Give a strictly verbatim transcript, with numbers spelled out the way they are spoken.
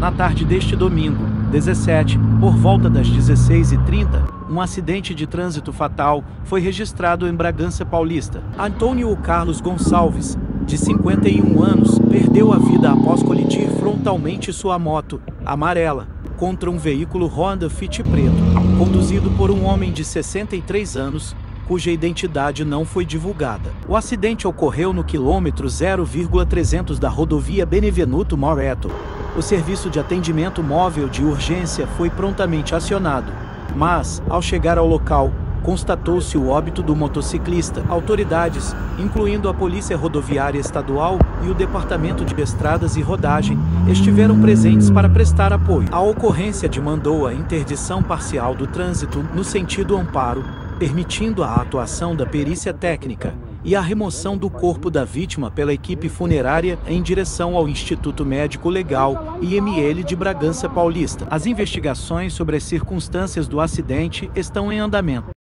Na tarde deste domingo, dezessete, por volta das dezesseis e trinta, um acidente de trânsito fatal foi registrado em Bragança Paulista. Antônio Carlos Gonçalves, de cinquenta e um anos, perdeu a vida após colidir frontalmente sua moto, amarela, contra um veículo Honda Fit preto, conduzido por um homem de sessenta e três anos, cuja identidade não foi divulgada. O acidente ocorreu no quilômetro zero vírgula trezentos da rodovia Benevenuto Moreto. O serviço de atendimento móvel de urgência foi prontamente acionado, mas, ao chegar ao local, constatou-se o óbito do motociclista. Autoridades, incluindo a Polícia Rodoviária Estadual e o Departamento de Estradas e Rodagem, estiveram presentes para prestar apoio. A ocorrência demandou a interdição parcial do trânsito no sentido amparo, permitindo a atuação da perícia técnica e a remoção do corpo da vítima pela equipe funerária em direção ao Instituto Médico Legal I M L de Bragança Paulista. As investigações sobre as circunstâncias do acidente estão em andamento.